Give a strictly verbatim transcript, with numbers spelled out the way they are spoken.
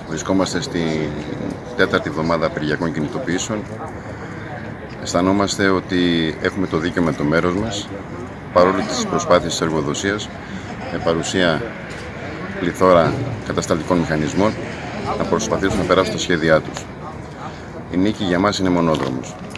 Βρισκόμαστε στη τέταρτη εβδομάδα απεργιακών κινητοποιήσεων. Αισθανόμαστε ότι έχουμε το δίκαιο με το μέρος μας, παρόλο τις προσπάθειες της εργοδοσίας, με παρουσία πληθώρα κατασταλτικών μηχανισμών, να προσπαθήσουν να περάσουν τα σχέδιά τους. Η νίκη για μας είναι μονόδρομος.